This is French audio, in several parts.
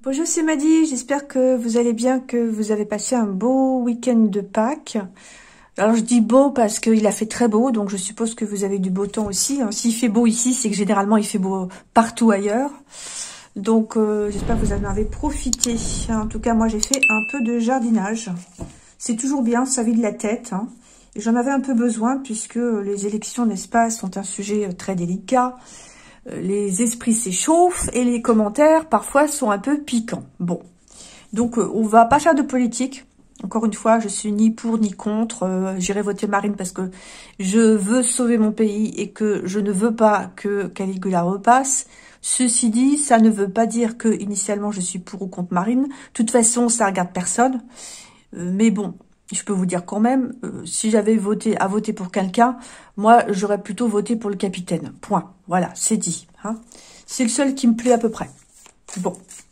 Bonjour, c'est Maddy, j'espère que vous allez bien, que vous avez passé un beau week-end de Pâques. Alors je dis beau parce qu'il a fait très beau, donc je suppose que vous avez du beau temps aussi. S'il fait beau ici, c'est que généralement il fait beau partout ailleurs. Donc j'espère que vous en avez profité. En tout cas, moi j'ai fait un peu de jardinage. C'est toujours bien, ça vide la tête. Et j'en avais un peu besoin puisque les élections, n'est-ce pas, sont un sujet très délicat. Les esprits s'échauffent et les commentaires parfois sont un peu piquants. Bon, donc on va pas faire de politique. Encore une fois, je suis ni pour ni contre. J'irai voter Marine parce que je veux sauver mon pays et que je ne veux pas que Caligula repasse. Ceci dit, ça ne veut pas dire que initialement je suis pour ou contre Marine. De toute façon, ça regarde personne. Mais bon, je peux vous dire quand même, si j'avais à voter pour quelqu'un, moi, j'aurais plutôt voté pour le capitaine. Point. Voilà, c'est dit. C'est le seul qui me plaît à peu près. Bon.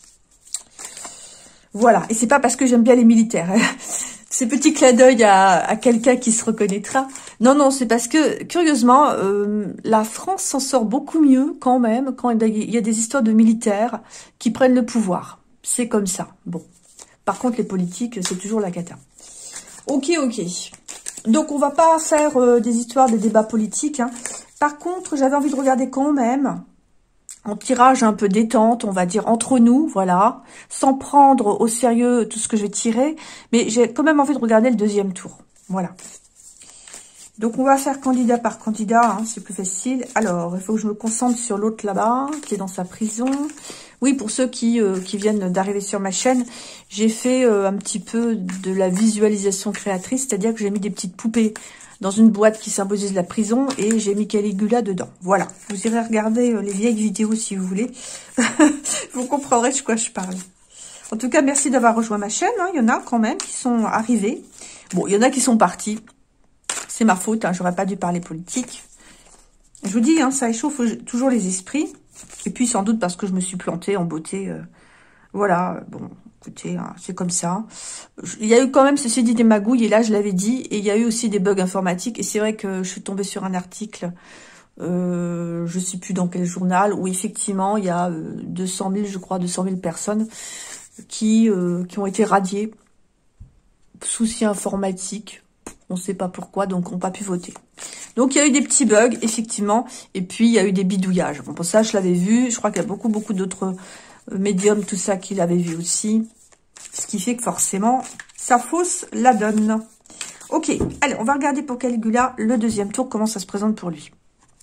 Voilà. Et c'est pas parce que j'aime bien les militaires. Ces petits clins d'œil à quelqu'un qui se reconnaîtra. Non, non, c'est parce que, curieusement, la France s'en sort beaucoup mieux quand même, quand il y a des histoires de militaires qui prennent le pouvoir. C'est comme ça. Bon. Par contre, les politiques, c'est toujours la cata. Ok. Donc, on va pas faire des histoires, des débats politiques. Par contre, j'avais envie de regarder quand même, en tirage un peu détente, on va dire entre nous, voilà, sans prendre au sérieux tout ce que je vais tirer. Mais j'ai quand même envie de regarder le deuxième tour. Voilà. Donc, on va faire candidat par candidat, c'est plus facile. Alors, il faut que je me concentre sur l'autre là-bas, qui est dans sa prison. Oui, pour ceux qui viennent d'arriver sur ma chaîne, j'ai fait un petit peu de la visualisation créatrice, c'est-à-dire que j'ai mis des petites poupées dans une boîte qui symbolise la prison et j'ai mis Caligula dedans. Voilà, vous irez regarder les vieilles vidéos si vous voulez. Vous comprendrez de quoi je parle. En tout cas, merci d'avoir rejoint ma chaîne. Il y en a quand même qui sont arrivés. Bon, il y en a qui sont partis. C'est ma faute, j'aurais pas dû parler politique. Je vous dis, ça échauffe toujours les esprits. Et puis, sans doute parce que je me suis plantée en beauté. Voilà, bon, écoutez, c'est comme ça. Il y a eu quand même, ceci dit, des magouilles, et là, je l'avais dit. Et il y a eu aussi des bugs informatiques. Et c'est vrai que je suis tombée sur un article, je sais plus dans quel journal, où effectivement, il y a 200 000, je crois, 200 000 personnes qui ont été radiées. Soucis informatiques. On ne sait pas pourquoi, donc on n'a pas pu voter. Donc, il y a eu des petits bugs, effectivement. Et puis, il y a eu des bidouillages. Bon, pour ça, je l'avais vu. Je crois qu'il y a beaucoup d'autres médiums, tout ça, qui l'avaient vu aussi. Ce qui fait que, forcément, ça fausse la donne. Ok, allez, on va regarder pour Caligula le deuxième tour, comment ça se présente pour lui.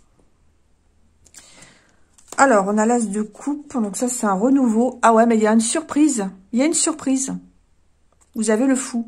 Alors, on a l'as de coupe. Donc, ça, c'est un renouveau. Ah ouais, mais il y a une surprise. Il y a une surprise. Vous avez le fou.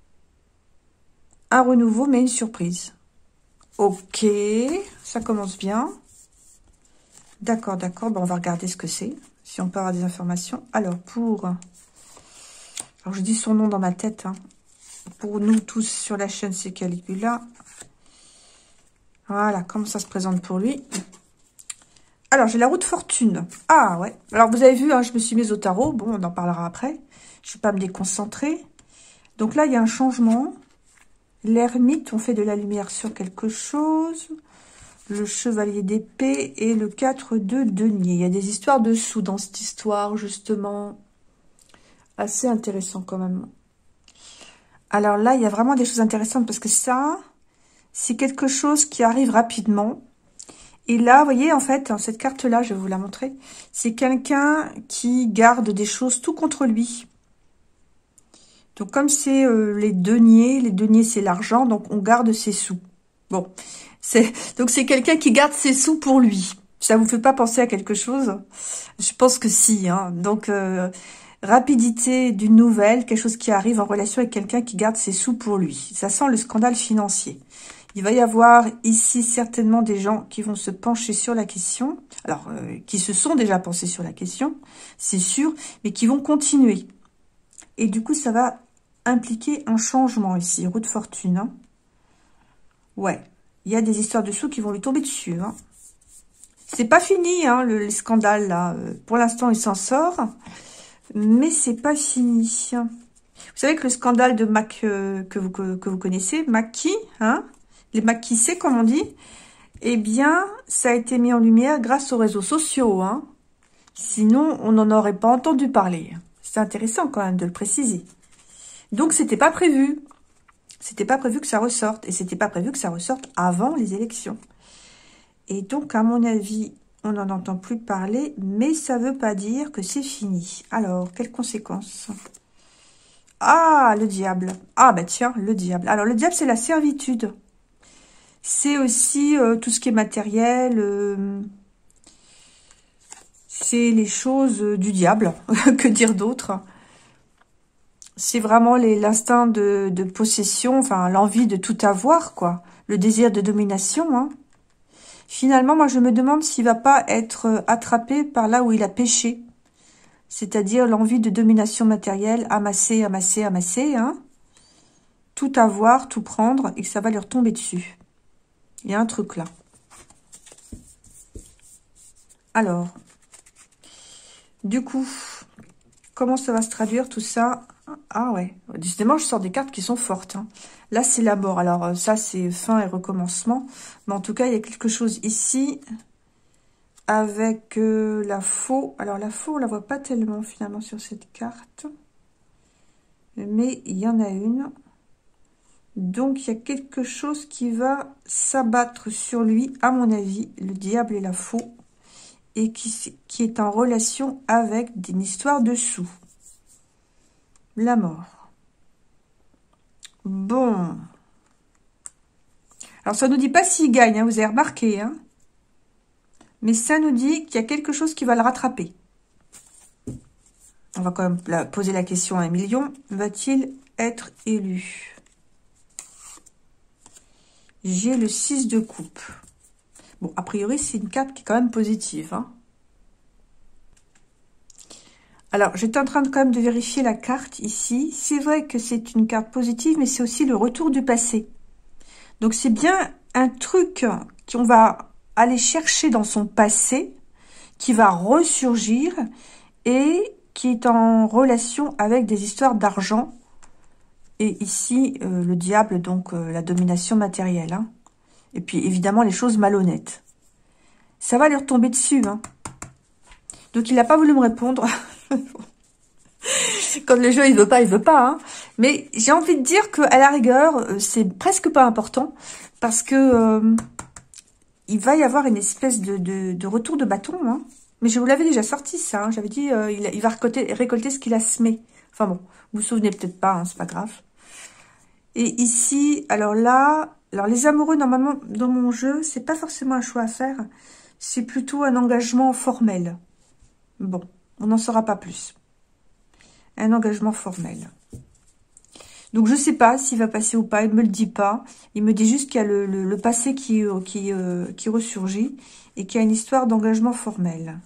Un renouveau, mais une surprise. Ok, ça commence bien. D'accord. Bon, on va regarder ce que c'est, si on peut avoir des informations. Alors, alors, je dis son nom dans ma tête. Pour nous tous sur la chaîne, c'est Caligula. Voilà, comment ça se présente pour lui. Alors, j'ai la roue de fortune. Ah, ouais. Alors, vous avez vu, je me suis mise au tarot. Bon, on en parlera après. Je ne vais pas me déconcentrer. Donc là, il y a un changement. L'ermite, on fait de la lumière sur quelque chose. Le chevalier d'épée et le 4 de denier. Il y a des histoires dessous dans cette histoire, justement. Assez intéressant quand même. Alors là, il y a vraiment des choses intéressantes parce que ça, c'est quelque chose qui arrive rapidement. Et là, vous voyez, en fait, cette carte-là, je vais vous la montrer. C'est quelqu'un qui garde des choses tout contre lui. Donc, comme c'est les deniers, c'est l'argent, donc on garde ses sous. Bon, donc c'est quelqu'un qui garde ses sous pour lui. Ça vous fait pas penser à quelque chose? Je pense que si. Donc, rapidité d'une nouvelle, quelque chose qui arrive en relation avec quelqu'un qui garde ses sous pour lui. Ça sent le scandale financier. Il va y avoir ici certainement des gens qui vont se pencher sur la question. Alors, qui se sont déjà pensés sur la question, c'est sûr, mais qui vont continuer. Et du coup, ça va impliquer un changement ici, roue de fortune. Ouais, il y a des histoires de sous qui vont lui tomber dessus. C'est pas fini, les scandales, là. Pour l'instant, il s'en sort, mais c'est pas fini. Vous savez que le scandale de Mac, que vous connaissez, Macky, les Mackissés, comme on dit, eh bien, ça a été mis en lumière grâce aux réseaux sociaux, Sinon, on n'en aurait pas entendu parler. C'est intéressant quand même de le préciser. Donc, c'était pas prévu. C'était pas prévu que ça ressorte. Et c'était pas prévu que ça ressorte avant les élections. Et donc, à mon avis, on n'en entend plus parler, mais ça veut pas dire que c'est fini. Alors, quelles conséquences? Ah, le diable. Ah, bah tiens, le diable. Alors, le diable, c'est la servitude. C'est aussi tout ce qui est matériel. C'est les choses du diable. Que dire d'autre? C'est vraiment l'instinct de possession, enfin, l'envie de tout avoir, quoi. Le désir de domination, hein. Finalement, moi, je me demande s'il va pas être attrapé par là où il a péché. C'est-à-dire l'envie de domination matérielle, amasser, amasser, amasser, hein. Tout avoir, tout prendre, et que ça va lui retomber dessus. Il y a un truc là. Alors, du coup, comment ça va se traduire tout ça? Ah ouais, décidément, je sors des cartes qui sont fortes, hein. Là, c'est la mort. Alors, ça, c'est fin et recommencement. Mais en tout cas, il y a quelque chose ici avec la faux. Alors, la faux, on la voit pas tellement, finalement, sur cette carte. Mais il y en a une. Donc, il y a quelque chose qui va s'abattre sur lui, à mon avis, le diable et la faux, et qui est en relation avec une histoire de sous. La mort. Bon. Alors, ça ne nous dit pas s'il gagne, hein, vous avez remarqué, hein. Mais ça nous dit qu'il y a quelque chose qui va le rattraper. On va quand même poser la question à 1 million. Va-t-il être élu? J'ai le 6 de coupe. Bon, a priori, c'est une carte qui est quand même positive, hein. Alors, j'étais en train quand même de vérifier la carte ici. C'est vrai que c'est une carte positive, mais c'est aussi le retour du passé. Donc, c'est bien un truc qu'on va aller chercher dans son passé, qui va ressurgir et qui est en relation avec des histoires d'argent. Et ici, le diable, donc la domination matérielle, hein. Et puis, évidemment, les choses malhonnêtes. Ça va lui retomber dessus, hein. Donc, il n'a pas voulu me répondre. Quand le jeu, il veut pas, hein. Mais j'ai envie de dire qu'à la rigueur, c'est presque pas important. Parce que il va y avoir une espèce de retour de bâton, hein. Mais je vous l'avais déjà sorti, ça, hein. J'avais dit, il va récolter ce qu'il a semé. Enfin bon, vous vous souvenez peut-être pas, hein, c'est pas grave. Et ici, alors là, les amoureux, normalement, dans mon jeu, c'est pas forcément un choix à faire. C'est plutôt un engagement formel. Bon, on n'en saura pas plus. Un engagement formel. Donc, je sais pas s'il va passer ou pas. Il me le dit pas. Il me dit juste qu'il y a le passé qui ressurgit et qu'il y a une histoire d'engagement formel.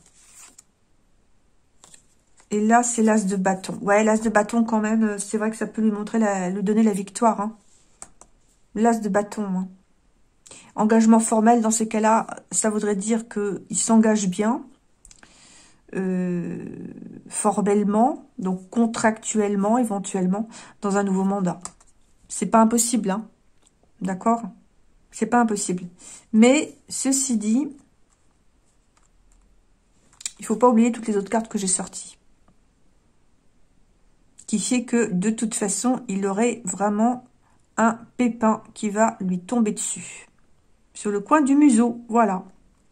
Et là, c'est l'as de bâton. Ouais, l'as de bâton, quand même, c'est vrai que ça peut lui montrer, lui donner la victoire, hein. L'as de bâton, hein. Engagement formel, dans ces cas-là, ça voudrait dire qu'il s'engage bien. Formellement, donc contractuellement, éventuellement, dans un nouveau mandat. C'est pas impossible, hein. D'accord? C'est pas impossible. Mais, ceci dit, il faut pas oublier toutes les autres cartes que j'ai sorties. Qui fait que, de toute façon, il aurait vraiment un pépin qui va lui tomber dessus. Sur le coin du museau, voilà.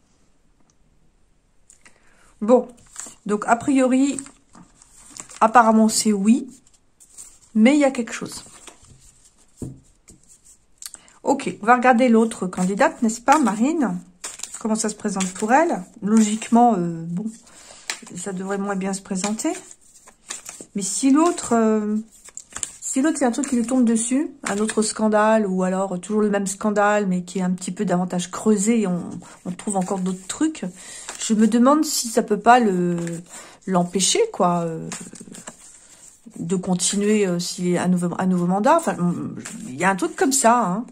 Bon, donc a priori, apparemment c'est oui, mais il y a quelque chose. Ok, on va regarder l'autre candidate, n'est-ce pas, Marine? Comment ça se présente pour elle? Logiquement, bon, ça devrait moins bien se présenter. Mais si l'autre, c'est un truc qui lui tombe dessus, un autre scandale, ou alors toujours le même scandale, mais qui est un petit peu davantage creusé, et on trouve encore d'autres trucs, je me demande si ça peut pas l'empêcher, quoi, de continuer s'il y a un nouveau mandat. Enfin, il y a un truc comme ça, hein.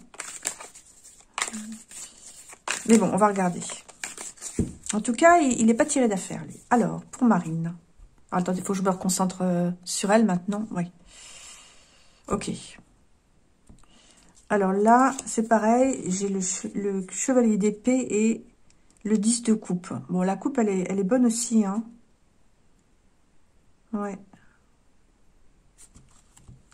Mais bon, on va regarder. En tout cas, il n'est pas tiré d'affaire, lui. Alors, pour Marine. Attendez, il faut que je me reconcentre sur elle maintenant. Oui. Ok. Alors là, c'est pareil. J'ai le chevalier d'épée et le 10 de coupe. Bon, la coupe, elle est bonne aussi, hein. Ouais.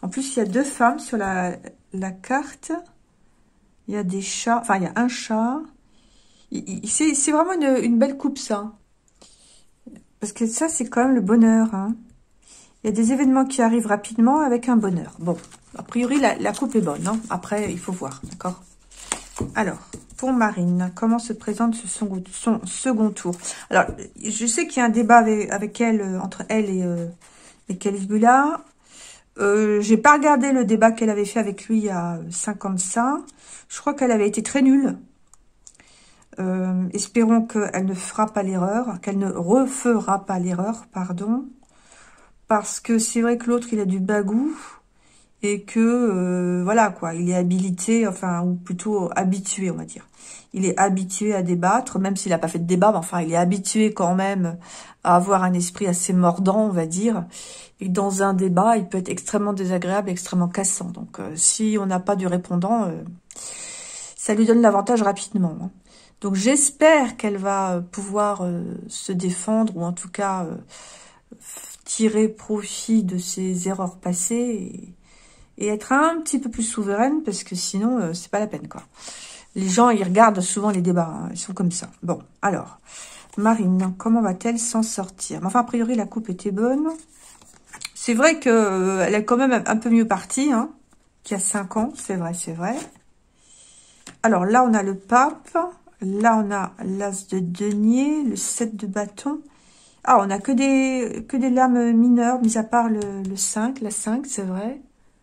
En plus, il y a 2 femmes sur la carte. Il y a des chats. Enfin, il y a un chat. C'est vraiment une belle coupe, ça. Parce que ça, c'est quand même le bonheur. Hein. Il y a des événements qui arrivent rapidement avec un bonheur. Bon, a priori, la coupe est bonne. Hein. Après, il faut voir, d'accord? Alors, pour Marine, comment se présente son second tour? Alors, je sais qu'il y a un débat avec elle, entre elle et Caligula. J'ai pas regardé le débat qu'elle avait fait avec lui il y a 5 ans de ça. Je crois qu'elle avait été très nulle. Espérons qu'elle ne fera pas l'erreur, qu'elle ne refera pas l'erreur, pardon. Parce que c'est vrai que l'autre, il a du bagou. Et que, voilà, quoi, il est habilité, enfin, ou plutôt habitué, on va dire. Il est habitué à débattre, même s'il n'a pas fait de débat, mais enfin, il est habitué quand même à avoir un esprit assez mordant, on va dire. Et dans un débat, il peut être extrêmement désagréable, extrêmement cassant. Donc, si on n'a pas du répondant, ça lui donne l'avantage rapidement. Hein. Donc, j'espère qu'elle va pouvoir se défendre, ou en tout cas, tirer profit de ses erreurs passées, et être un petit peu plus souveraine, parce que sinon, c'est pas la peine, quoi. Les gens, ils regardent souvent les débats, hein, ils sont comme ça. Bon, alors, Marine, comment va-t-elle s'en sortir? Enfin, a priori, la coupe était bonne. C'est vrai que elle est quand même un peu mieux partie, hein, qu'il y a 5 ans, c'est vrai, c'est vrai. Alors, là, on a le pape. Là, on a l'as de denier, le 7 de bâton. Ah, on a que des lames mineures, mis à part le 5, la 5, c'est vrai.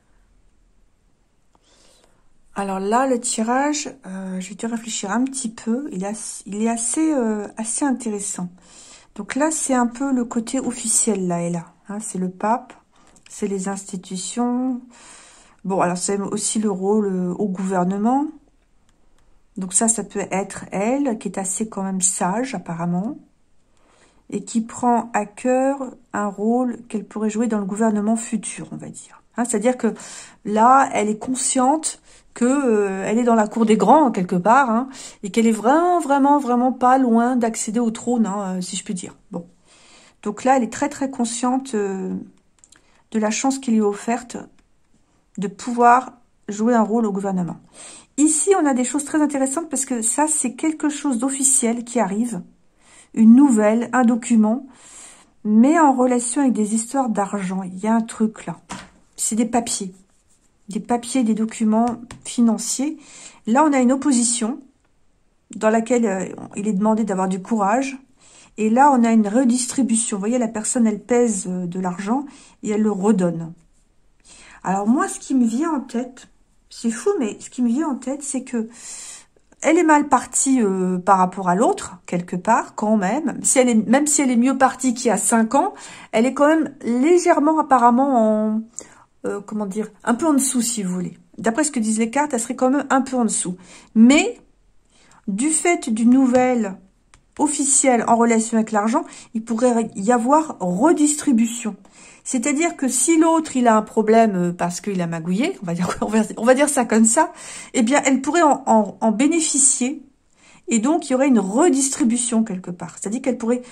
Alors là, le tirage, je vais te réfléchir un petit peu. Il est assez intéressant. Donc là, c'est un peu le côté officiel, là et là. Hein, c'est le pape, c'est les institutions. Bon, alors c'est aussi le rôle au gouvernement. Donc ça peut être elle, qui est assez quand même sage, apparemment. Et qui prend à cœur un rôle qu'elle pourrait jouer dans le gouvernement futur, on va dire. Hein, c'est-à-dire que là, elle est consciente que elle est dans la cour des grands quelque part, hein, et qu'elle est vraiment pas loin d'accéder au trône, hein, si je puis dire. Bon, donc là, elle est très consciente de la chance qui lui est offerte de pouvoir jouer un rôle au gouvernement. Ici, on a des choses très intéressantes parce que ça, c'est quelque chose d'officiel qui arrive, une nouvelle, un document, mais en relation avec des histoires d'argent. Il y a un truc là, c'est des papiers, des documents financiers. Là, on a une opposition dans laquelle il est demandé d'avoir du courage. Et là, on a une redistribution. Vous voyez, la personne, elle pèse de l'argent et elle le redonne. Alors moi, ce qui me vient en tête, c'est fou, mais ce qui me vient en tête, c'est que elle est mal partie par rapport à l'autre, quelque part, quand même. Même si elle est mieux partie qu'il y a 5 ans, elle est quand même légèrement, apparemment, comment dire, un peu en dessous, si vous voulez. D'après ce que disent les cartes, elle serait quand même un peu en dessous. Mais, du fait d'une nouvelle officielle en relation avec l'argent, il pourrait y avoir redistribution. C'est-à-dire que si l'autre, il a un problème parce qu'il a magouillé, on va dire ça comme ça, eh bien, elle pourrait en bénéficier. Et donc, il y aurait une redistribution quelque part. C'est-à-dire qu'elle pourrait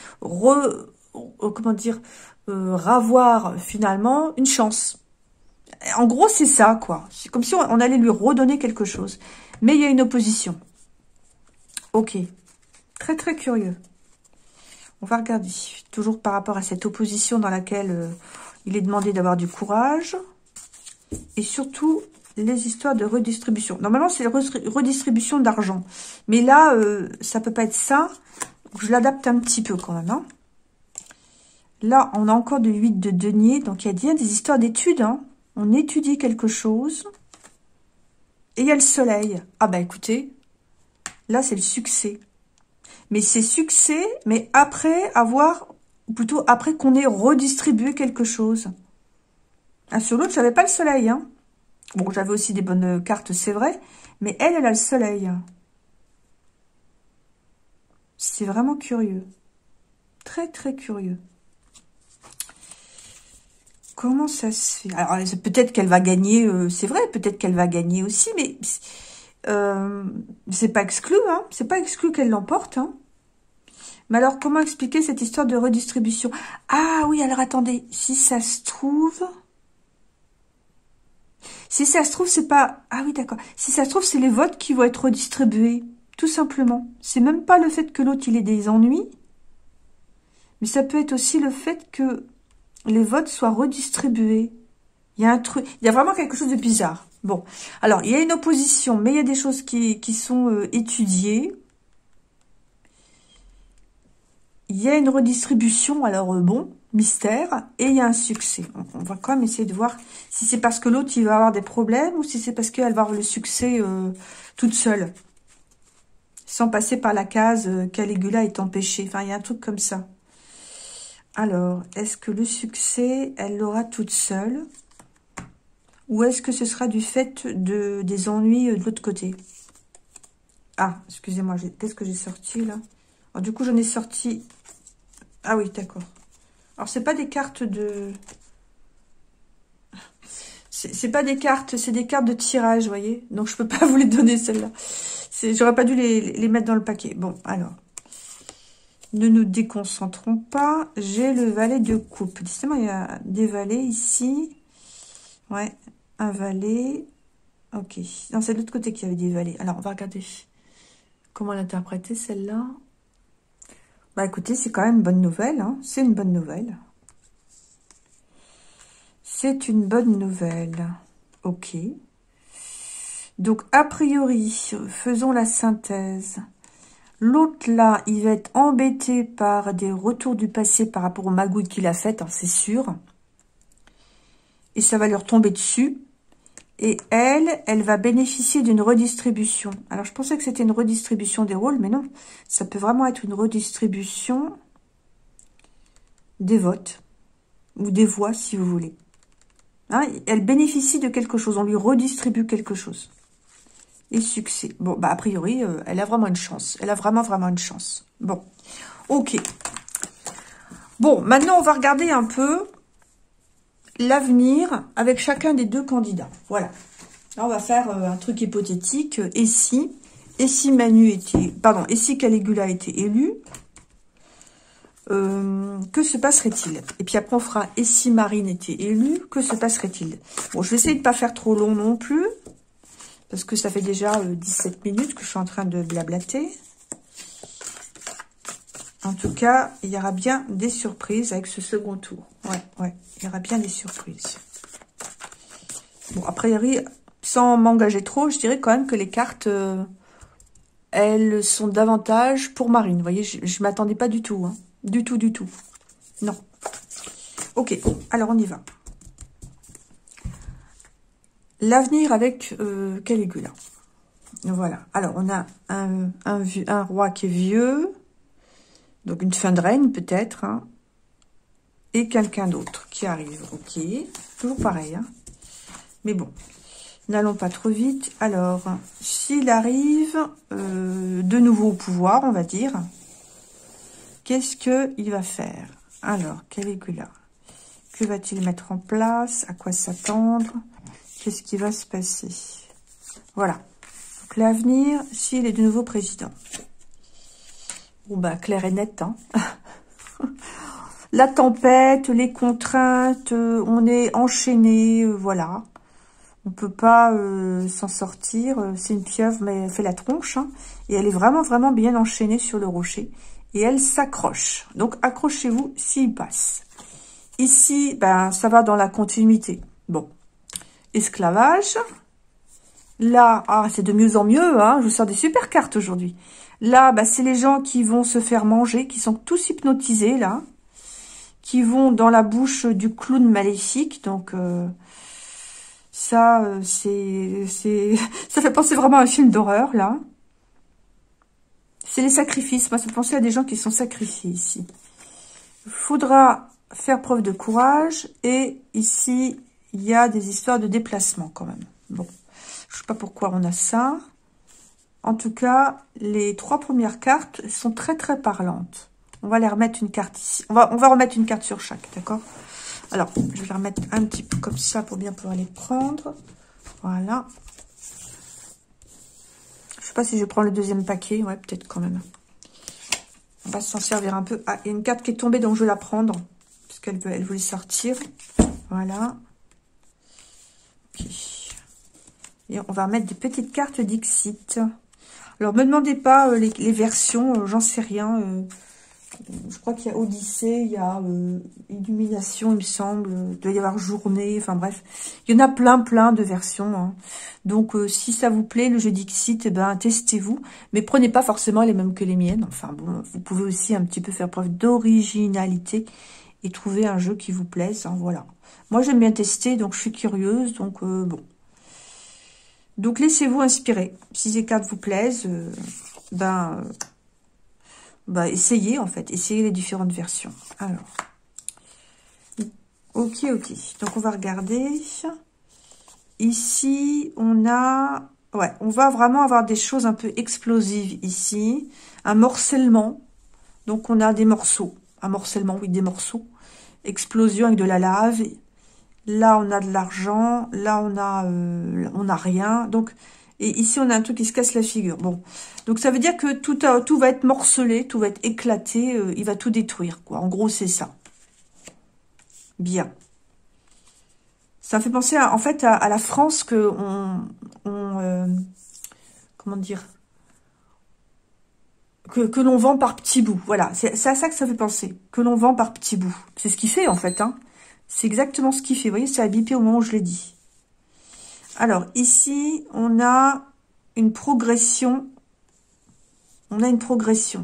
ravoir finalement une chance. En gros, c'est ça, quoi. C'est comme si on allait lui redonner quelque chose. Mais il y a une opposition. Ok. Très curieux. On va regarder. Toujours par rapport à cette opposition dans laquelle il est demandé d'avoir du courage. Et surtout, les histoires de redistribution. Normalement, c'est redistribution d'argent. Mais là, ça peut pas être ça. Donc, je l'adapte un petit peu quand même. Hein. Là, on a encore de l'huile de denier. Donc, il y a bien des histoires d'études. Hein. On étudie quelque chose. Et il y a le soleil. Ah bah écoutez, là, c'est le succès. Mais c'est succès, mais après plutôt après qu'on ait redistribué quelque chose. Ah, sur l'autre, j'avais pas le soleil, hein. Bon, j'avais aussi des bonnes cartes, c'est vrai, mais elle a le soleil. C'est vraiment curieux. Très curieux. Comment ça se fait? Alors, peut-être qu'elle va gagner, c'est vrai, peut-être qu'elle va gagner aussi, mais c'est pas exclu, hein. C'est pas exclu qu'elle l'emporte, hein. Mais alors, comment expliquer cette histoire de redistribution? Ah oui, alors attendez, si ça se trouve... Si ça se trouve, c'est pas... Ah oui, d'accord. Si ça se trouve, c'est les votes qui vont être redistribués. Tout simplement. C'est même pas le fait que l'autre, il ait des ennuis. Mais ça peut être aussi le fait que les votes soient redistribués. Il y a un truc... Il y a vraiment quelque chose de bizarre. Bon. Alors, il y a une opposition, mais il y a des choses qui sont étudiées. Il y a une redistribution, alors bon, mystère, et il y a un succès. On va quand même essayer de voir si c'est parce que l'autre, il va avoir des problèmes, ou si c'est parce qu'elle va avoir le succès toute seule, sans passer par la case Caligula est empêchée. Enfin, il y a un truc comme ça. Alors, est-ce que le succès, elle l'aura toute seule, ou est-ce que ce sera du fait des ennuis de l'autre côté? Ah, excusez-moi, qu'est-ce que j'ai sorti, là? Alors, du coup, j'en ai sorti... Ah oui, d'accord. Alors, c'est pas des cartes de... C'est pas des cartes, c'est des cartes de tirage, vous voyez. Donc, je peux pas vous les donner, celles-là. J'aurais pas dû les mettre dans le paquet. Bon, alors. Ne nous déconcentrons pas. J'ai le valet de coupe. Justement, il y a des valets ici. Ouais, un valet. Ok. Non, c'est de l'autre côté qu'il y avait des valets. Alors, on va regarder comment l'interpréter, celle-là. Bah, écoutez, c'est quand même une bonne nouvelle. Hein. C'est une bonne nouvelle. C'est une bonne nouvelle. Ok. Donc, a priori, faisons la synthèse. L'autre, là, il va être embêté par des retours du passé par rapport aux magouilles qu'il a faites, hein, c'est sûr. Et ça va leur tomber dessus. Et elle va bénéficier d'une redistribution. Alors, je pensais que c'était une redistribution des rôles, mais non. Ça peut vraiment être une redistribution des votes. Ou des voix, si vous voulez. Hein, elle bénéficie de quelque chose. On lui redistribue quelque chose. Et succès. Bon, bah, a priori, elle a vraiment une chance. Elle a vraiment une chance. Bon. Ok. Bon, maintenant, on va regarder un peu l'avenir avec chacun des deux candidats. Voilà. Là, on va faire un truc hypothétique. Et si Manu était... Pardon, et si Caligula était élu, que se passerait-il? Et puis après, on fera et si Marine était élue, que se passerait-il? Bon, je vais essayer de ne pas faire trop long non plus. Parce que ça fait déjà 17 minutes que je suis en train de blablater. En tout cas, il y aura bien des surprises avec ce second tour. Ouais, il y aura bien des surprises. Bon, a priori, sans m'engager trop, je dirais quand même que les cartes, elles sont davantage pour Marine. Vous voyez, je ne m'attendais pas du tout. Hein. Du tout. Non. Ok, alors on y va. L'avenir avec Caligula. Voilà. Alors, on a un roi qui est vieux. Donc, une fin de règne, peut-être. Hein, et quelqu'un d'autre qui arrive. Ok. Toujours pareil. Hein. Mais bon. N'allons pas trop vite. Alors, s'il arrive de nouveau au pouvoir, on va dire, qu'est-ce qu'il va faire? Alors, Caligula. Que va-t-il mettre en place? À quoi s'attendre? Qu'est-ce qui va se passer? Voilà. Donc, l'avenir, s'il est de nouveau président. Bon, bah, clair et net, hein. La tempête, les contraintes, on est enchaîné, voilà. On peut pas s'en sortir. C'est une pieuvre, mais elle fait la tronche. Hein, et elle est vraiment bien enchaînée sur le rocher. Et elle s'accroche. Donc, accrochez-vous s'il passe. Ici, ben, ça va dans la continuité. Bon. Esclavage. Là, ah, c'est de mieux en mieux. Hein, je vous sors des super cartes aujourd'hui. Là, bah, c'est les gens qui vont se faire manger, qui sont tous hypnotisés, là. Qui vont dans la bouche du clown maléfique. Donc, ça, ça fait penser vraiment à un film d'horreur, là. C'est les sacrifices. Moi, ça fait penser à des gens qui sont sacrifiés, ici. Il faudra faire preuve de courage. Et ici, il y a des histoires de déplacement, quand même. Bon, je sais pas pourquoi on a ça. En tout cas, les 3 premières cartes sont très parlantes. On va les remettre une carte ici. On va remettre une carte sur chaque, d'accord? Alors, je vais les remettre un petit peu comme ça pour bien pouvoir les prendre. Voilà. Je sais pas si je prends le deuxième paquet. Ouais, peut-être quand même. On va s'en servir un peu. Ah, il y a une carte qui est tombée, donc je vais la prendre. Parce qu'elle voulait sortir. Voilà. Ok. Et on va mettre des petites cartes Dixit. Alors, me demandez pas les versions, j'en sais rien. Je crois qu'il y a Odyssée, il y a Illumination, il me semble. Il doit y avoir Journée, enfin bref. Il y en a plein de versions. Hein. Donc, si ça vous plaît, le jeu Dixit, eh ben, testez-vous. Mais prenez pas forcément les mêmes que les miennes. Enfin bon, vous pouvez aussi un petit peu faire preuve d'originalité et trouver un jeu qui vous plaise. Hein, voilà. Moi, j'aime bien tester, donc je suis curieuse. Donc, bon. Donc, laissez-vous inspirer. Si ces cartes vous plaisent, essayez, en fait. Essayez les différentes versions. Alors. Ok. Donc, on va regarder. Ici, on a... Ouais, on va vraiment avoir des choses un peu explosives ici. Un morcellement. Donc, on a des morceaux. Un morcellement, oui, des morceaux. Explosion avec de la lave. Là, on a de l'argent. Là, on a rien. Donc, et ici, on a un truc qui se casse la figure. Bon, donc ça veut dire que tout va être morcelé, tout va être éclaté. Il va tout détruire, quoi. En gros, c'est ça. Bien. Ça me fait penser, en fait, à la France que comment dire, que l'on vend par petits bouts. Voilà, c'est à ça que ça fait penser. Que l'on vend par petits bouts. C'est ce qu'il fait, en fait, hein. C'est exactement ce qu'il fait. Vous voyez, c'est bipé au moment où je l'ai dit. Alors, ici, on a une progression. On a une progression.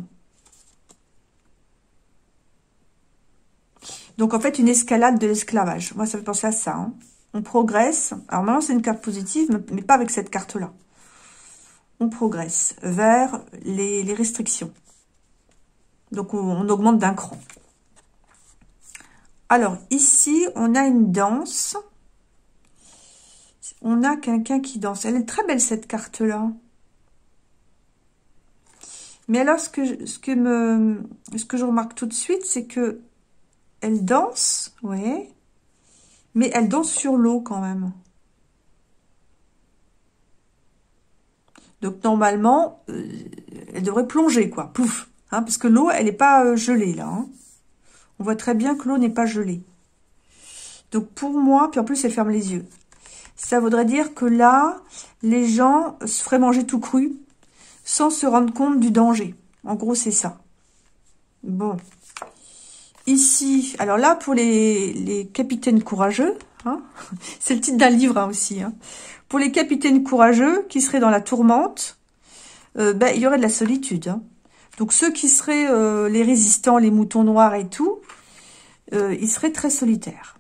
Donc, en fait, une escalade de l'esclavage. Moi, ça fait penser à ça. Hein. On progresse. Alors, maintenant, c'est une carte positive, mais pas avec cette carte-là. On progresse vers les restrictions. Donc, on augmente d'un cran. Alors, ici, on a une danse. On a quelqu'un qui danse. Elle est très belle, cette carte-là. Mais alors, ce que je remarque tout de suite, c'est que elle danse, ouais, mais elle danse sur l'eau quand même. Donc, normalement, elle devrait plonger, quoi. Plouf. Hein, parce que l'eau, elle n'est pas gelée, là. Hein. On voit très bien que l'eau n'est pas gelée. Donc, pour moi, puis en plus, elle ferme les yeux. Ça voudrait dire que là, les gens se feraient manger tout cru sans se rendre compte du danger. En gros, c'est ça. Bon. Ici, alors là, pour les capitaines courageux, hein, c'est le titre d'un livre hein, aussi. Hein, pour les capitaines courageux qui seraient dans la tourmente, il y aurait de la solitude. Hein. Donc, ceux qui seraient les résistants, les moutons noirs et tout, ils seraient très solitaires.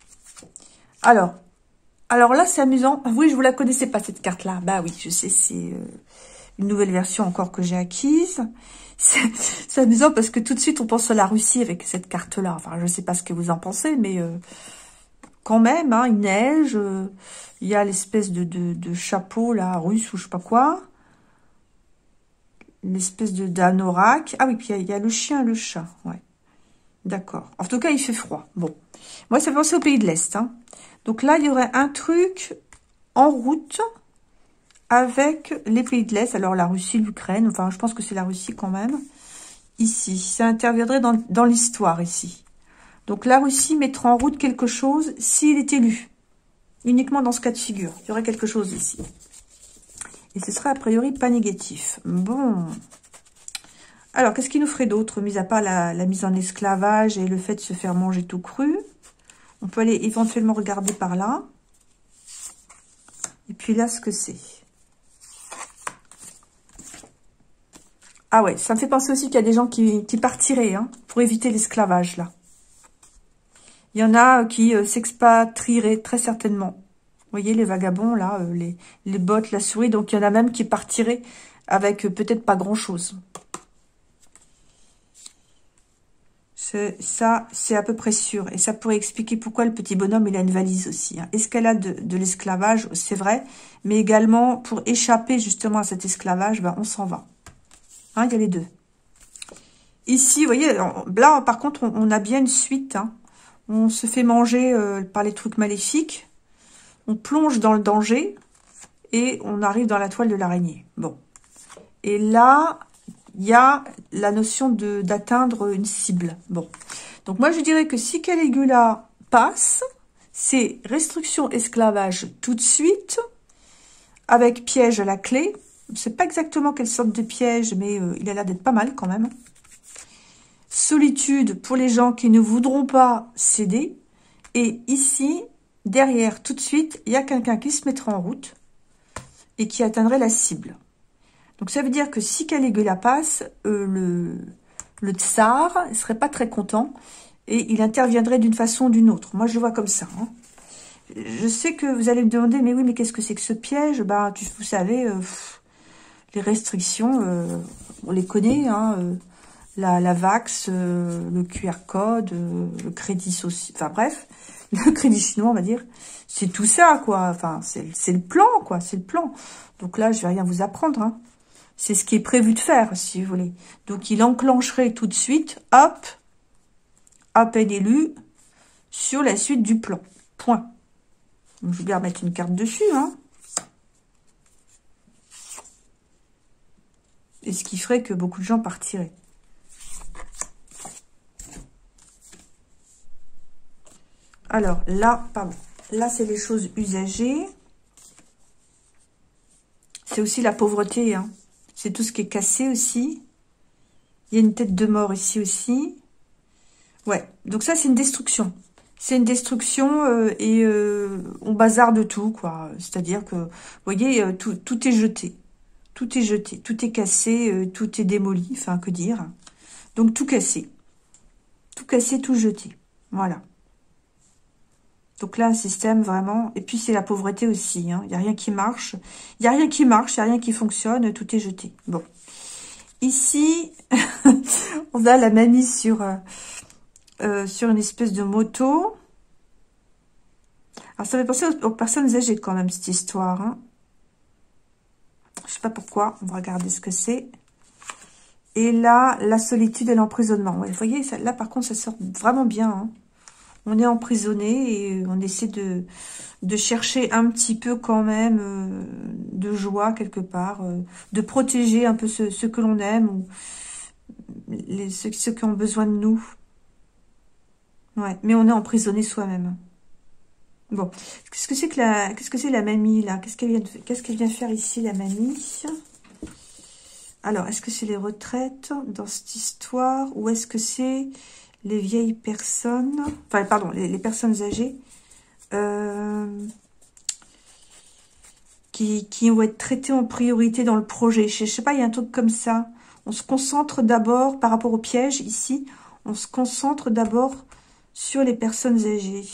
Alors là, c'est amusant. Oui, je vous la connaissais pas, cette carte-là. Bah oui, je sais, c'est une nouvelle version encore que j'ai acquise. C'est amusant parce que tout de suite, on pense à la Russie avec cette carte-là. Enfin, je sais pas ce que vous en pensez, mais quand même, hein, il neige. Il y a l'espèce de chapeau, là, russe ou je sais pas quoi. L'espèce d'anorak. Ah oui, puis il y a le chien et le chat, ouais. D'accord. En tout cas, il fait froid. Bon. Moi, ça fait penser au pays de l'Est, hein. Donc là, il y aurait un truc en route avec les pays de l'Est. Alors, la Russie, l'Ukraine. Enfin, je pense que c'est la Russie quand même. Ici. Ça interviendrait dans l'histoire, ici. Donc, la Russie mettra en route quelque chose s'il est élu. Uniquement dans ce cas de figure. Il y aurait quelque chose ici. Et ce serait a priori pas négatif. Bon. Alors, qu'est-ce qu'il nous ferait d'autre, mis à part la mise en esclavage et le fait de se faire manger tout cru? On peut aller éventuellement regarder par là. Et puis là, ce que c'est. Ah ouais, ça me fait penser aussi qu'il y a des gens qui partiraient hein, pour éviter l'esclavage, là. Il y en a qui s'expatrieraient très certainement. Vous voyez, les vagabonds, là, les bottes, la souris. Donc, il y en a même qui partiraient avec peut-être pas grand-chose. Ça, c'est à peu près sûr. Et ça pourrait expliquer pourquoi le petit bonhomme, il a une valise aussi. Hein. Escalade de l'esclavage, c'est vrai. Mais également, pour échapper justement à cet esclavage, ben, on s'en va. Hein, il y a les deux. Ici, vous voyez, là, par contre, on a bien une suite. Hein. On se fait manger par les trucs maléfiques. On plonge dans le danger. Et on arrive dans la toile de l'araignée. Bon. Et là... il y a la notion d'atteindre une cible. Bon. Donc, moi, je dirais que si Caligula passe, c'est restriction esclavage tout de suite, avec piège à la clé. Je ne sais pas exactement quelle sorte de piège, mais il a l'air d'être pas mal quand même. Solitude pour les gens qui ne voudront pas céder. Et ici, derrière, tout de suite, il y a quelqu'un qui se mettra en route et qui atteindrait la cible. Donc ça veut dire que si Caligula passe, le tsar ne serait pas très content et il interviendrait d'une façon ou d'une autre. Moi, je le vois comme ça. Hein. Je sais que vous allez me demander, mais oui, mais qu'est-ce que c'est que ce piège? Bah, vous savez, les restrictions, on les connaît, hein, la Vax, le QR code, le crédit social, enfin bref, le crédit chinois, on va dire, c'est tout ça, quoi. Enfin, c'est le plan, quoi, c'est le plan. Donc là, je vais rien vous apprendre, hein. C'est ce qui est prévu de faire, si vous voulez. Donc, il enclencherait tout de suite, hop, à peine élu, sur la suite du plan. Point. Donc, je vais bien remettre une carte dessus, hein. Et ce qui ferait que beaucoup de gens partiraient. Alors, là, pardon. Là, c'est les choses usagées. C'est aussi la pauvreté, hein. C'est tout ce qui est cassé aussi. Il y a une tête de mort ici aussi. Ouais, donc ça, c'est une destruction. C'est une destruction et on bazarde tout, quoi. C'est-à-dire que, vous voyez, tout est jeté. Tout est jeté, tout est cassé, tout est démoli, enfin, que dire. Donc, tout cassé. Tout cassé, tout jeté. Voilà. Donc là, un système vraiment... Et puis, c'est la pauvreté aussi. Hein. Il n'y a rien qui marche. Il n'y a rien qui marche, il n'y a rien qui fonctionne. Tout est jeté. Bon. Ici, on a la mamie sur une espèce de moto. Alors, ça fait penser aux personnes âgées quand même, cette histoire. Hein. Je sais pas pourquoi. On va regarder ce que c'est. Et là, la solitude et l'emprisonnement. Ouais, vous voyez, ça, là, par contre, ça sort vraiment bien. Hein. On est emprisonné et on essaie de chercher un petit peu quand même de joie quelque part, de protéger un peu ceux que l'on aime ou ceux qui ont besoin de nous. Ouais, mais on est emprisonné soi-même. Bon, qu'est-ce que c'est la mamie là? Qu'est-ce qu'elle vient faire ici la mamie? Alors, est-ce que c'est les retraites dans cette histoire ou est-ce que c'est les vieilles personnes, enfin, pardon, les personnes âgées qui vont être traitées en priorité dans le projet. Je sais pas, il y a un truc comme ça. On se concentre d'abord, par rapport au piège, ici, on se concentre d'abord sur les personnes âgées.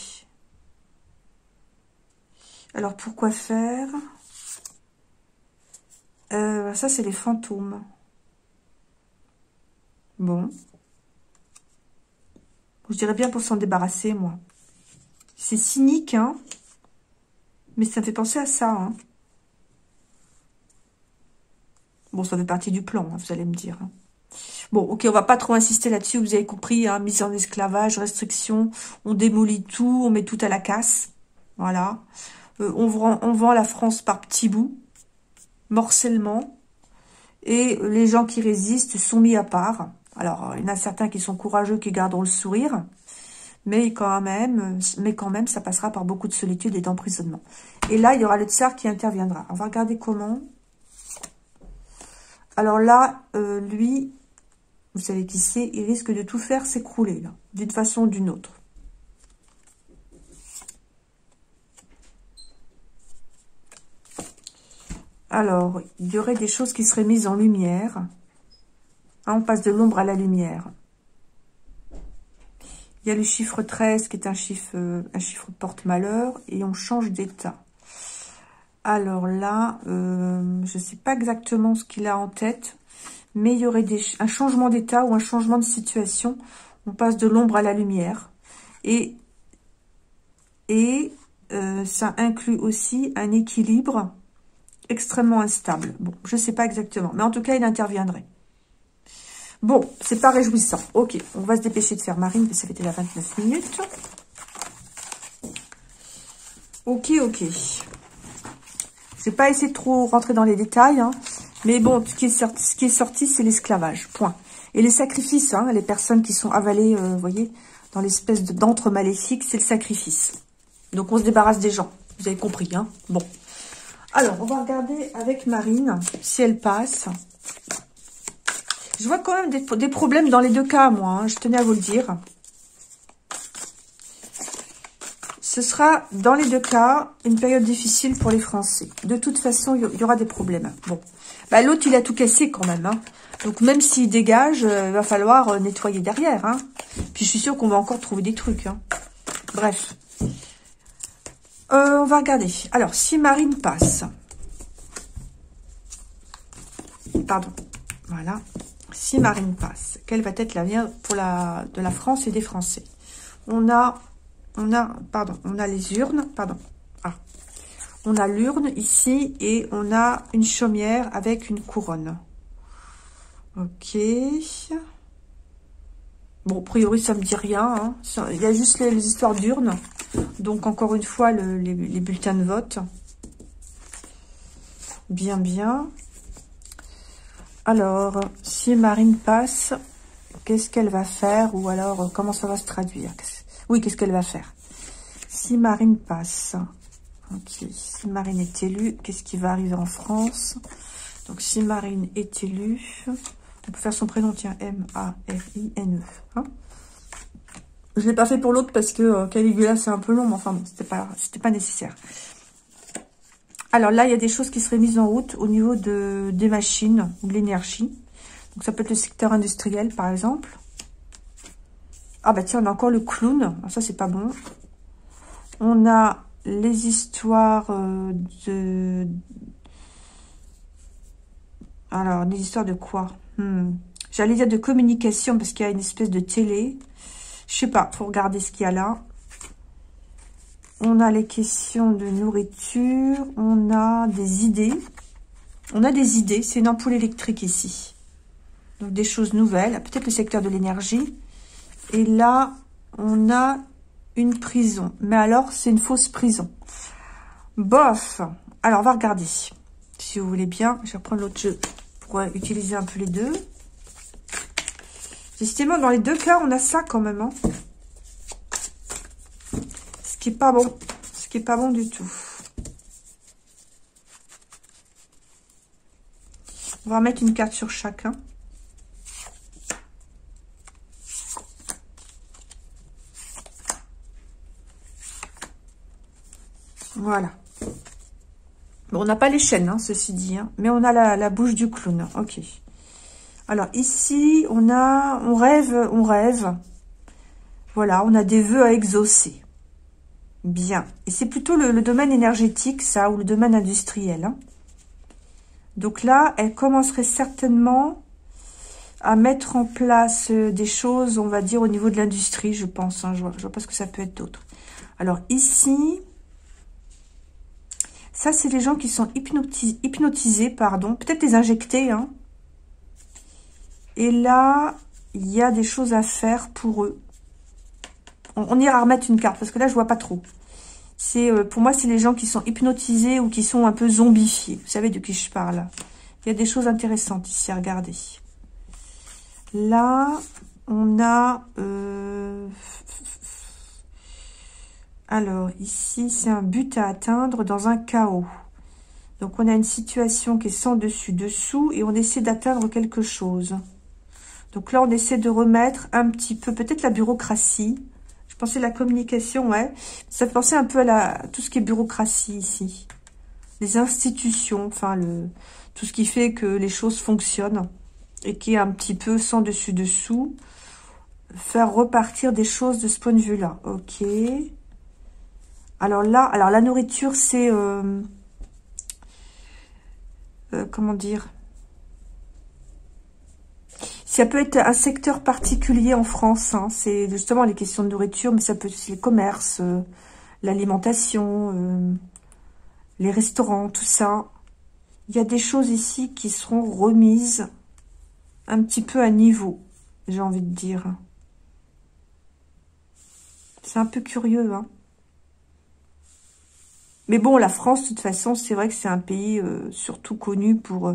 Alors, pourquoi faire? Ça, c'est les fantômes. Bon. Je dirais bien pour s'en débarrasser, moi. C'est cynique, hein. Mais ça me fait penser à ça, hein. Bon, ça fait partie du plan, hein, vous allez me dire. Hein. Bon, ok, on va pas trop insister là-dessus, vous avez compris, hein, mise en esclavage, restriction, on démolit tout, on met tout à la casse. Voilà. On vend la France par petits bouts, morcellement. Et les gens qui résistent sont mis à part. Alors, il y en a certains qui sont courageux, qui garderont le sourire. Mais quand même, ça passera par beaucoup de solitude et d'emprisonnement. Et là, il y aura le tsar qui interviendra. On va regarder comment. Alors là, lui, vous savez qui c'est, il risque de tout faire s'écrouler, là, d'une façon ou d'une autre. Alors, il y aurait des choses qui seraient mises en lumière. Hein, on passe de l'ombre à la lumière. Il y a le chiffre 13 qui est un chiffre porte-malheur et on change d'état. Alors là, je ne sais pas exactement ce qu'il a en tête, mais il y aurait un changement d'état ou un changement de situation. On passe de l'ombre à la lumière. Et ça inclut aussi un équilibre extrêmement instable. Bon, je ne sais pas exactement, mais en tout cas, il interviendrait. Bon, c'est pas réjouissant. Ok, on va se dépêcher de faire Marine, parce que ça fait déjà 29 minutes. Ok. Je vais pas essayer de trop rentrer dans les détails, hein, mais bon, ce qui est sorti, c'est l'esclavage, point. Et les sacrifices, hein, les personnes qui sont avalées, vous voyez, dans l'espèce d'antre maléfique, c'est le sacrifice. Donc, on se débarrasse des gens. Vous avez compris, hein. Bon. Alors, on va regarder avec Marine si elle passe. Je vois quand même des problèmes dans les deux cas, moi. Hein, je tenais à vous le dire. Ce sera, dans les deux cas, une période difficile pour les Français. De toute façon, il y aura des problèmes. Bon, bah, l'autre, il a tout cassé quand même. Hein. Donc, même s'il dégage, il va falloir nettoyer derrière. Hein. Puis, je suis sûre qu'on va encore trouver des trucs. Hein. Bref. On va regarder. Alors, si Marine passe... Pardon. Voilà. Si Marine passe, quel va être l'avenir de la France et des Français? On a les urnes, on a l'urne ici et on a une chaumière avec une couronne. Ok. Bon, a priori, ça me dit rien. Hein. Il y a juste les histoires d'urnes. Donc, encore une fois, les bulletins de vote. Bien, bien. Alors, si Marine passe, qu'est-ce qu'elle va faire? Ou alors, comment ça va se traduire? Oui, qu'est-ce qu'elle va faire? Si Marine passe, ok. Si Marine est élue, qu'est-ce qui va arriver en France? Donc, si Marine est élue, on peut faire son prénom, tiens, M-A-R-I-N-E. Hein, je ne l'ai pas fait pour l'autre parce que Caligula, c'est un peu long, mais enfin bon, c'était pas nécessaire. Alors là, il y a des choses qui seraient mises en route au niveau des machines ou de l'énergie. Donc, ça peut être le secteur industriel, par exemple. Ah bah tiens, on a encore le clown. Ah, ça, c'est pas bon. On a les histoires Alors, des histoires de quoi? J'allais dire de communication parce qu'il y a une espèce de télé. Je sais pas, faut regarder ce qu'il y a là. On a les questions de nourriture. On a des idées. On a des idées. C'est une ampoule électrique ici. Donc, des choses nouvelles. Peut-être le secteur de l'énergie. Et là, on a une prison. Mais alors, c'est une fausse prison. Bof. Alors, on va regarder. Si vous voulez bien, je vais reprendre l'autre jeu pour utiliser un peu les deux. Justement, dans les deux cas, on a ça quand même. Hein. Ce qui est pas bon. Ce qui est pas bon du tout. On va mettre une carte sur chacun. Voilà. Bon, on n'a pas les chaînes, hein, ceci dit, hein, mais on a la bouche du clown. Ok. Alors ici, on rêve. Voilà, on a des vœux à exaucer. Bien. Et c'est plutôt le domaine énergétique, ça, ou le domaine industriel. Hein. Donc là, elle commencerait certainement à mettre en place des choses, on va dire, au niveau de l'industrie, je pense. Hein, je vois pas ce que ça peut être d'autre. Alors ici... Ça, c'est les gens qui sont hypnotisés, pardon. Peut-être les injectés, hein. Et là, il y a des choses à faire pour eux. On ira remettre une carte, parce que là, je vois pas trop. Pour moi, c'est les gens qui sont hypnotisés ou qui sont un peu zombifiés. Vous savez de qui je parle. Il y a des choses intéressantes ici à regarder. Là, on a... Alors, ici, c'est un but à atteindre dans un chaos. Donc, on a une situation qui est sans dessus-dessous et on essaie d'atteindre quelque chose. Donc là, on essaie de remettre un petit peu, peut-être la bureaucratie. Je pensais la communication, ouais. Ça fait penser un peu à tout ce qui est bureaucratie ici. Les institutions, enfin, tout ce qui fait que les choses fonctionnent et qui est un petit peu sans dessus-dessous. Faire repartir des choses de ce point de vue-là. Ok. Alors là, la nourriture, c'est... comment dire? Ça peut être un secteur particulier en France. Hein, c'est justement les questions de nourriture, mais ça peut être les commerces, l'alimentation, les restaurants, tout ça. Il y a des choses ici qui seront remises un petit peu à niveau, j'ai envie de dire. C'est un peu curieux, hein. Mais bon, la France, de toute façon, c'est vrai que c'est un pays surtout connu pour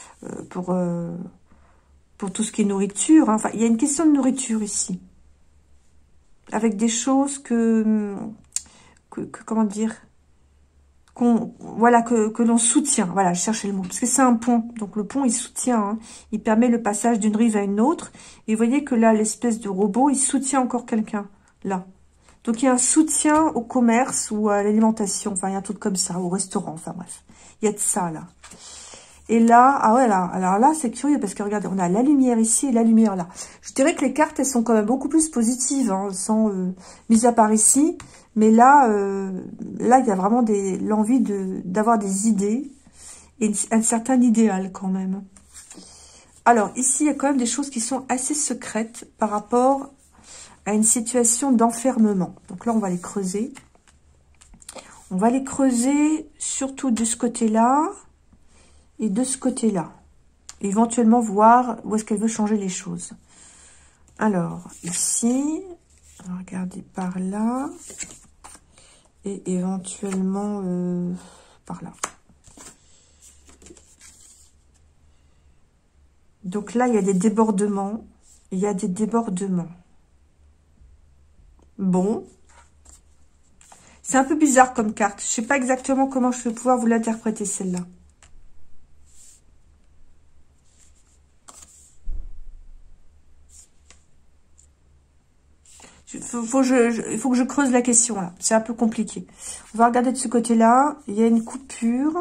tout ce qui est nourriture. Hein. Enfin, il y a une question de nourriture ici. Avec des choses comment dire, voilà, que l'on soutient. Voilà, je cherchais le mot. Parce que c'est un pont. Donc, le pont, il soutient. Hein. Il permet le passage d'une rive à une autre. Et vous voyez que là, l'espèce de robot, il soutient encore quelqu'un. Là. Donc, il y a un soutien au commerce ou à l'alimentation. Enfin, il y a un truc comme ça. Au restaurant. Enfin, bref. Il y a de ça, là. Et là, ah ouais, là, alors là, c'est curieux parce que regardez, on a la lumière ici et la lumière là. Je dirais que les cartes, elles sont quand même beaucoup plus positives, hein, sans, mis à part ici. Mais là, là, il y a vraiment l'envie d'avoir des idées et un certain idéal quand même. Alors, ici, il y a quand même des choses qui sont assez secrètes par rapport à une situation d'enfermement. Donc là, on va les creuser. On va les creuser surtout de ce côté-là. Et de ce côté-là, éventuellement voir où est-ce qu'elle veut changer les choses. Alors, ici, on va regarder par là, et éventuellement par là. Donc là, il y a des débordements. Il y a des débordements. Bon. C'est un peu bizarre comme carte. Je ne sais pas exactement comment je vais pouvoir vous l'interpréter, celle-là. Il faut que je creuse la question, là. C'est un peu compliqué. On va regarder de ce côté-là. Il y a une coupure.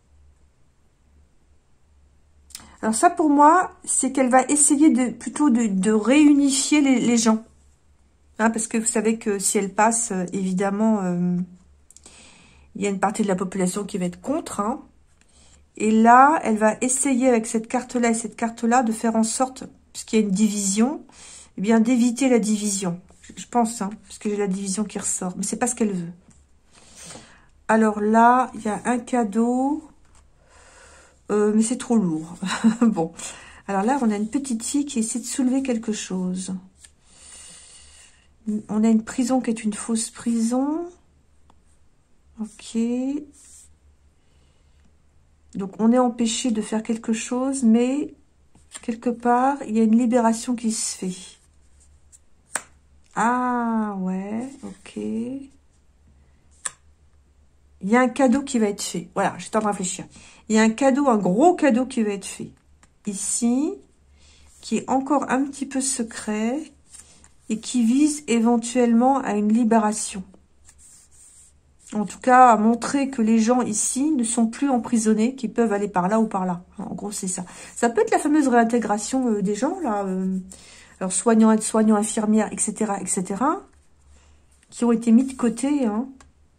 Alors ça, pour moi, c'est qu'elle va essayer plutôt de réunifier les gens. Hein, parce que vous savez que si elle passe, évidemment, il y a une partie de la population qui va être contre. Hein. Et là, elle va essayer avec cette carte-là et cette carte-là de faire en sorte, puisqu'il y a une division, eh bien d'éviter la division. Je pense, hein, parce que j'ai la division qui ressort. Mais c'est pas ce qu'elle veut. Alors là, il y a un cadeau. Mais c'est trop lourd. Bon. Alors là, on a une petite fille qui essaie de soulever quelque chose. On a une prison qui est une fausse prison. Ok. Donc, on est empêché de faire quelque chose, mais quelque part, il y a une libération qui se fait. Ah, ouais, ok. Il y a un cadeau qui va être fait. Voilà, j'étais en train de réfléchir. Il y a un cadeau, un gros cadeau qui va être fait. Ici, qui est encore un petit peu secret et qui vise éventuellement à une libération. En tout cas, à montrer que les gens ici ne sont plus emprisonnés, qu'ils peuvent aller par là ou par là. En gros, c'est ça. Ça peut être la fameuse réintégration des gens, là. Alors, soignants, aides-soignants, infirmières, etc., etc., qui ont été mis de côté. Hein.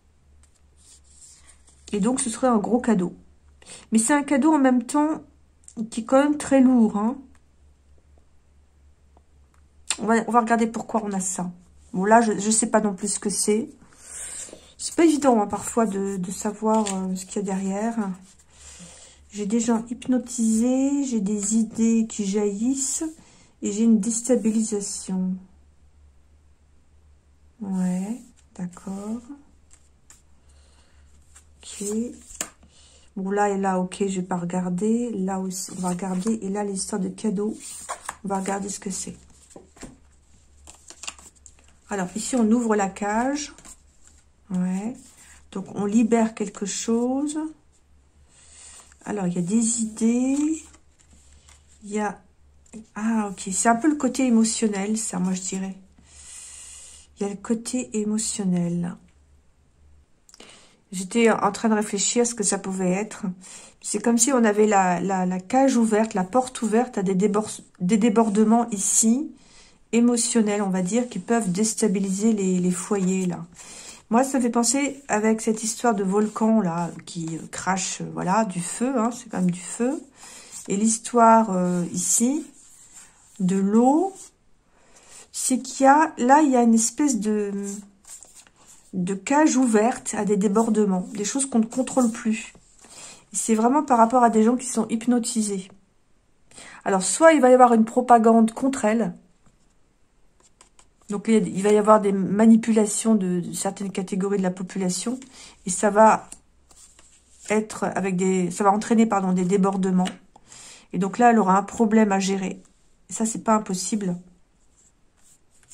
Et donc, ce serait un gros cadeau. Mais c'est un cadeau en même temps qui est quand même très lourd. Hein. On va regarder pourquoi on a ça. Bon, là, je ne sais pas non plus ce que c'est. C'est pas évident, hein, parfois, de savoir ce qu'il y a derrière. J'ai des gens hypnotisés, j'ai des idées qui jaillissent et j'ai une déstabilisation. Ouais, d'accord. Ok. Bon, là et là, ok, je vais pas regarder. Là aussi, on va regarder. Et là, l'histoire de cadeau, on va regarder ce que c'est. Alors, ici, on ouvre la cage. Ouais. Donc, on libère quelque chose. Alors, il y a des idées. Il y a... Ah, ok. C'est un peu le côté émotionnel, ça, moi, je dirais. Il y a le côté émotionnel. J'étais en train de réfléchir à ce que ça pouvait être. C'est comme si on avait la cage ouverte, la porte ouverte à des débordements ici, émotionnels, on va dire, qui peuvent déstabiliser les foyers, là. Moi, ça me fait penser avec cette histoire de volcan, là, qui crache, voilà, du feu, hein, c'est quand même du feu. Et l'histoire, ici, de l'eau, c'est qu'il y a, là, il y a une espèce de cage ouverte à des débordements, des choses qu'on ne contrôle plus. C'est vraiment par rapport à des gens qui sont hypnotisés. Alors, soit il va y avoir une propagande contre elle, donc il va y avoir des manipulations de certaines catégories de la population, et ça va être avec ça va entraîner, pardon, des débordements. Et donc là, elle aura un problème à gérer. Et ça, c'est pas impossible.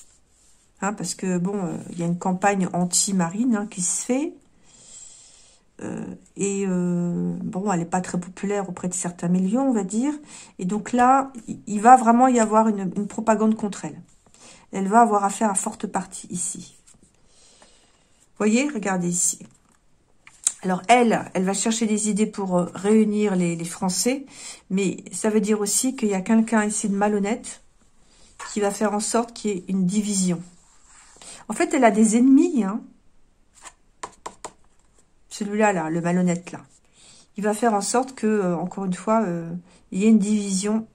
Hein, parce que, bon, il y a une campagne anti-marine hein, qui se fait. Bon, elle n'est pas très populaire auprès de certains millions, on va dire. Et donc là, il va vraiment y avoir une propagande contre elle. Elle va avoir affaire à forte partie ici. Vous voyez, regardez ici. Alors elle va chercher des idées pour réunir les Français, mais ça veut dire aussi qu'il y a quelqu'un ici de malhonnête qui va faire en sorte qu'il y ait une division. En fait, elle a des ennemis, hein. Celui-là, là, le malhonnête, là. Il va faire en sorte que, encore une fois, il y ait une division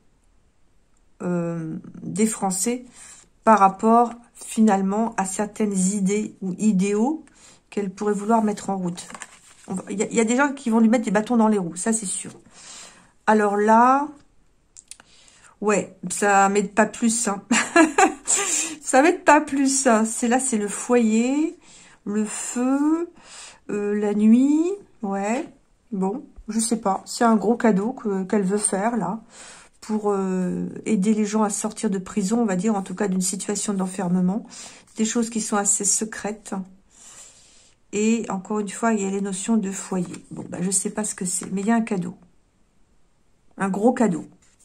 des Français par rapport, finalement, à certaines idées ou idéaux qu'elle pourrait vouloir mettre en route. Il y a des gens qui vont lui mettre des bâtons dans les roues, ça c'est sûr. Alors là, ouais, ça m'aide pas plus, hein. Ça m'aide pas plus, hein. Là, c'est le foyer, le feu, la nuit, ouais. Bon, je sais pas. C'est un gros cadeau qu'elle veut faire, là, pour aider les gens à sortir de prison, on va dire, en tout cas d'une situation d'enfermement. Des choses qui sont assez secrètes. Et encore une fois, il y a les notions de foyer. Bon, bah, je sais pas ce que c'est, mais il y a un cadeau. Un gros cadeau.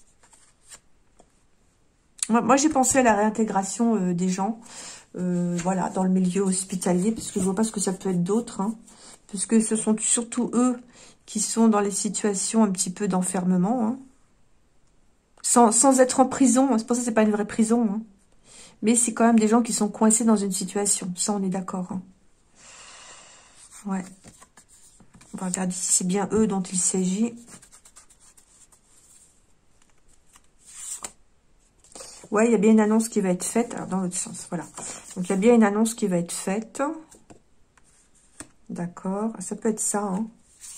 Moi j'ai pensé à la réintégration des gens, voilà, dans le milieu hospitalier, parce que je vois pas ce que ça peut être d'autre, hein, puisque ce sont surtout eux qui sont dans les situations un petit peu d'enfermement, hein, sans être en prison. C'est pour ça que c'est pas une vraie prison, hein, mais c'est quand même des gens qui sont coincés dans une situation. Ça, on est d'accord, hein. Ouais. On va regarder si c'est bien eux dont il s'agit. Ouais, il y a bien une annonce qui va être faite. Alors, dans l'autre sens, voilà. Donc, il y a bien une annonce qui va être faite. D'accord. Ça peut être ça, hein.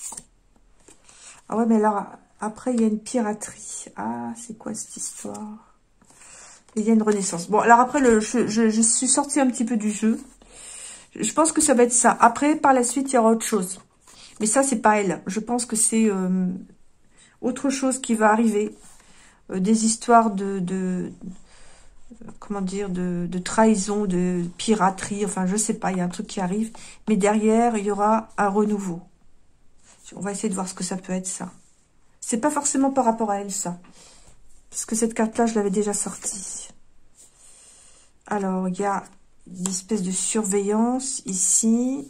Ah ouais, mais alors, après, il y a une piraterie. Ah, c'est quoi cette histoire? Il y a une renaissance. Bon, alors après, je suis sortie un petit peu du jeu. Je pense que ça va être ça. Après, par la suite, il y aura autre chose. Mais ça, c'est pas elle. Je pense que c'est autre chose qui va arriver. Des histoires comment dire, de trahison, de piraterie. Enfin, je sais pas, il y a un truc qui arrive. Mais derrière, il y aura un renouveau. On va essayer de voir ce que ça peut être, ça. C'est pas forcément par rapport à elle, ça. Parce que cette carte-là, je l'avais déjà sortie. Alors, il y a une espèce de surveillance ici.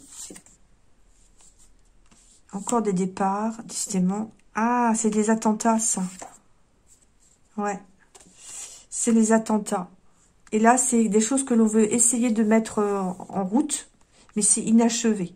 Encore des départs, décidément. Ah, c'est des attentats, ça. Ouais. C'est les attentats. Et là, c'est des choses que l'on veut essayer de mettre en route. Mais c'est inachevé.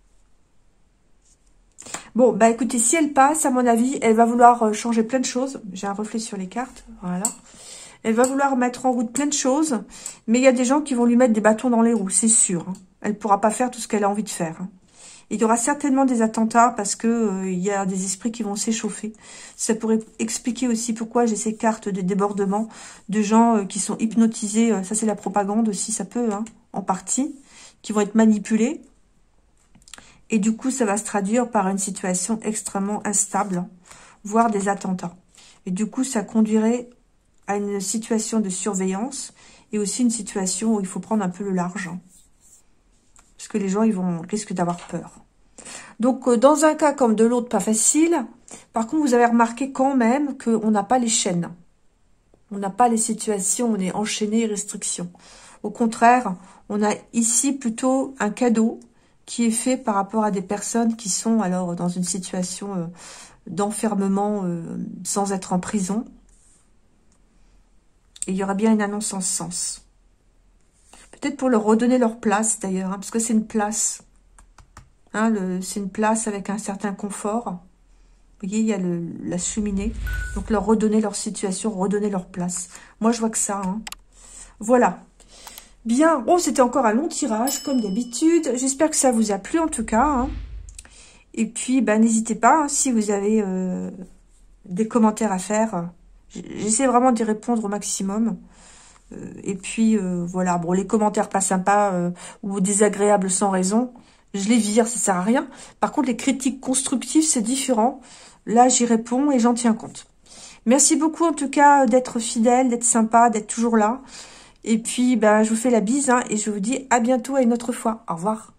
Bon, bah écoutez, si elle passe, à mon avis, elle va vouloir changer plein de choses. J'ai un reflet sur les cartes, voilà. Elle va vouloir mettre en route plein de choses, mais il y a des gens qui vont lui mettre des bâtons dans les roues, c'est sûr, hein. Elle ne pourra pas faire tout ce qu'elle a envie de faire, hein. Il y aura certainement des attentats parce que il y a des esprits qui vont s'échauffer. Ça pourrait expliquer aussi pourquoi j'ai ces cartes de débordement de gens qui sont hypnotisés. Ça, c'est la propagande aussi, ça peut, hein, en partie, qui vont être manipulés. Et du coup, ça va se traduire par une situation extrêmement instable, voire des attentats. Et du coup, ça conduirait à une situation de surveillance et aussi une situation où il faut prendre un peu le large. Parce que les gens, risquent d'avoir peur. Donc, dans un cas comme de l'autre, pas facile. Par contre, vous avez remarqué quand même qu'on n'a pas les chaînes. On n'a pas les situations, on est enchaîné, restrictions. Au contraire, on a ici plutôt un cadeau qui est fait par rapport à des personnes qui sont alors dans une situation d'enfermement sans être en prison. Et il y aura bien une annonce en ce sens. Peut-être pour leur redonner leur place d'ailleurs, hein, parce que c'est une place. Hein, c'est une place avec un certain confort. Vous voyez, il y a la cheminée. Donc leur redonner leur situation, redonner leur place. Moi, je vois que ça. Hein. Voilà. Bien, bon, c'était encore un long tirage, comme d'habitude. J'espère que ça vous a plu, en tout cas. Hein. Et puis, bah, n'hésitez pas, hein, si vous avez des commentaires à faire. J'essaie vraiment d'y répondre au maximum. Et puis, voilà. Bon, les commentaires pas sympas ou désagréables sans raison, je les vire, ça sert à rien. Par contre, les critiques constructives, c'est différent. Là, j'y réponds et j'en tiens compte. Merci beaucoup, en tout cas, d'être fidèle, d'être sympa, d'être toujours là. Et puis, ben, je vous fais la bise hein, et je vous dis à bientôt à une autre fois. Au revoir.